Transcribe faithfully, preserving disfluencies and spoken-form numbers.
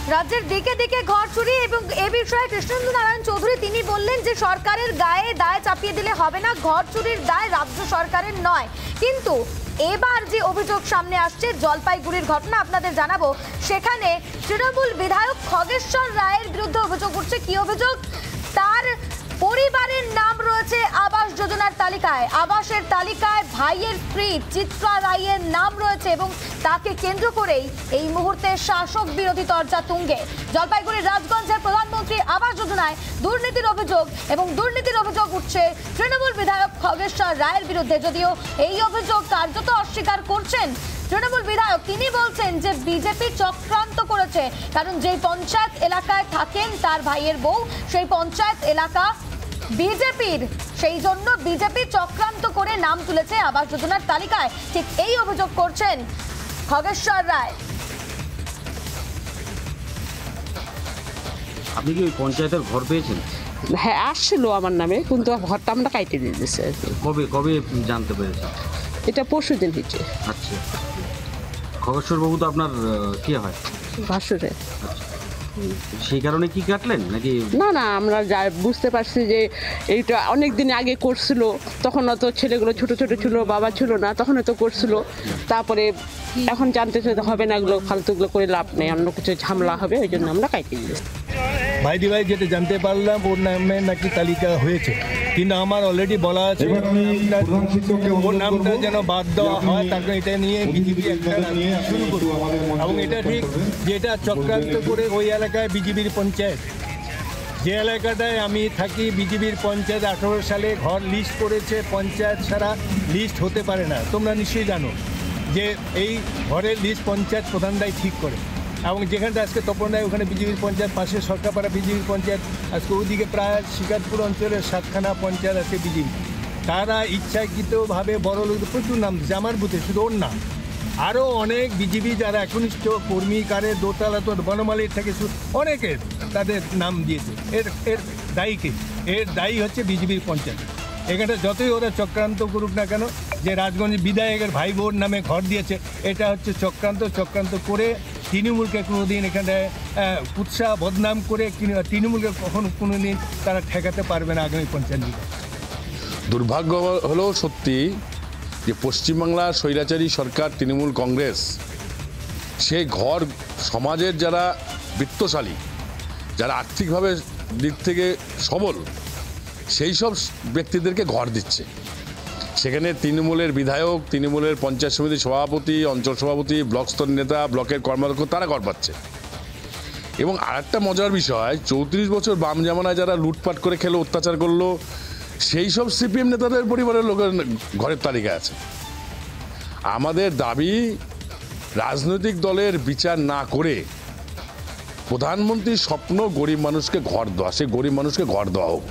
রাজ্যের দিকে দিকে ঘর চুরি এবং এ বিষয়ে কৃষ্ণেন্দু নারায়ণ চৌধুরী তিনি বললেন যে সরকারের গায়ে দায় চাপিয়ে দিলে হবে না, ঘর চুরির দায় রাজ্য সরকারের নয়। কিন্তু এবার যে অভিযোগ সামনে আসছে জলপাইগুড়ির ঘটনা আপনাদের জানাবো, সেখানে তৃণমূল বিধায়ক খগেশ্বর রায়ের বিরুদ্ধে অভিযোগ উঠছে। কি অভিযোগ? তার পরিবারের নাম রয়েছে আবাস যোজনার তালিকায়, আবাসের তালিকায় ভাইয়ের স্ত্রী চিত্রা রায়ের নাম রয়েছে এবং তাকে কেন্দ্র করেই এই মুহূর্তে শাসক বিরোধী তরজা তুঙ্গে। জলপাইগুড়ির রাজগঞ্জের প্রধানমন্ত্রী আবাস যোজনায় দুর্নীতির অভিযোগ এবং দুর্নীতির অভিযোগ উঠছে তৃণমূল বিধায়ক খগেশ্বর রায়ের বিরুদ্ধে। যদিও এই অভিযোগ কার্যত অস্বীকার করছেন তৃণমূল বিধায়ক, তিনি বলছেন যে বিজেপি চক্রান্ত করেছে, কারণ যেই পঞ্চায়েত এলাকায় থাকেন তার ভাইয়ের বউ, সেই পঞ্চায়েত এলাকা বিজেপির, সেই জন্য বিজেপি চক্রান্ত করে নাম তুলেছে আবাস যোজনার তালিকায়। ঠিক এই অভিযোগ করছেন খগেশ্বর রায়। আপনি কি ওই পঞ্চায়েতের ঘর পেয়েছেন? হ্যাঁ, আসছিল আমার নামে, কিন্তু ঘরটা আমরা কাইটে দিয়ে দিচ্ছে। কবে কবে জানতে পেরেছেন? এটা পরশু দিন হয়েছে। আচ্ছা, খগেশ্বর বাবু তো আপনার কি হয়? ভাসুরে। সেই কারণে কি কাটলেন নাকি? না না, আমরা যা বুঝতে পারছি যে এইটা অনেক দিন আগে করছিল, তখন অত ছেলেগুলো ছোট ছোট ছিল, বাবা ছিল না, তখন তো করছিল। তারপরে এখন জানতে হবে না, এগুলো ফালতুগুলো করে লাভ নেই, অন্য কিছু ঝামেলা হবে, ওই জন্য আমরা কাইটে দিয়েছি। ভাইদি ভাই যেটা জানতে পারলাম ওর নামে নাকি তালিকা হয়েছে, কিন্তু আমার অলরেডি বলা আছে ওর নামটা যেন বাদ দেওয়া হয়, তাকে এটা নিয়ে বিজেপি একটা শুরু করবো। এবং এটা ঠিক যে এটা চক্রান্ত করে ওই এলাকায় বিজেপির পঞ্চায়েত, যে এলাকাটায় আমি থাকি বিজেপির পঞ্চায়েত আঠারো সালে ঘর লিস্ট করেছে, পঞ্চায়েত ছাড়া লিস্ট হতে পারে না। তোমরা নিশ্চয়ই জানো যে এই ঘরের লিস্ট পঞ্চায়েত প্রধানরাই ঠিক করে। এবং যেখানটা আজকে তপন রায়, ওখানে বিজেপির পঞ্চায়েত, পাশে সরকারপাড়া বিজেপির পঞ্চায়েত, আজকে ওদিকে প্রায় শিকারপুর অঞ্চলের সাতখানা পঞ্চায়েত আছে বিজেপি। তারা ইচ্ছাকৃতভাবে বড় লোক প্রচুর নাম দিচ্ছে আমার বুথে, শুধু ওর না, আরও অনেক বিজেপি যারা একনিষ্ঠ কর্মী, কারে দোতলা তো বনমালীর থেকে অনেকের তাদের নাম দিয়েছে। এর এর দায়ীকে এর দায়ী হচ্ছে বিজেপির পঞ্চায়েত। এখানটা যতই ওরা চক্রান্ত করুক না কেন, যে রাজগঞ্জ বিধায়কের ভাই বোন নামে ঘর দিয়েছে, এটা হচ্ছে চক্রান্ত। চক্রান্ত করে তৃণমূলকে কোনো দিন এখানে উৎসাহ বদনাম করে তৃণমূলকে কখনো কোনো দিন তারা ঠেকাতে পারবে না আগামী পঞ্চায়েত নির্বাচন। দুর্ভাগ্য হলো সত্যি যে পশ্চিমবাংলার স্বৈরাচারী সরকার তৃণমূল কংগ্রেস সেই ঘর সমাজের যারা বিত্তশালী, যারা আর্থিকভাবে দিক থেকে সবল, সেই সব ব্যক্তিদেরকে ঘর দিচ্ছে। সেখানে তৃণমূলের বিধায়ক, তৃণমূলের পঞ্চায়েত সমিতির সভাপতি, অঞ্চল সভাপতি, ব্লক স্তর নেতা, ব্লকের কর্মাধ্যক্ষ, তারা ঘর পাচ্ছে। এবং আরেকটা মজার বিষয়, চৌত্রিশ বছর বাম জামানায় যারা লুটপাট করে খেলো, অত্যাচার করলো, সেই সব সিপিএম নেতাদের পরিবারের লোকের ঘরের তালিকা আছে। আমাদের দাবি, রাজনৈতিক দলের বিচার না করে প্রধানমন্ত্রীর স্বপ্ন গরিব মানুষকে ঘর দেওয়া, সেই গরিব মানুষকে ঘর দেওয়া হোক।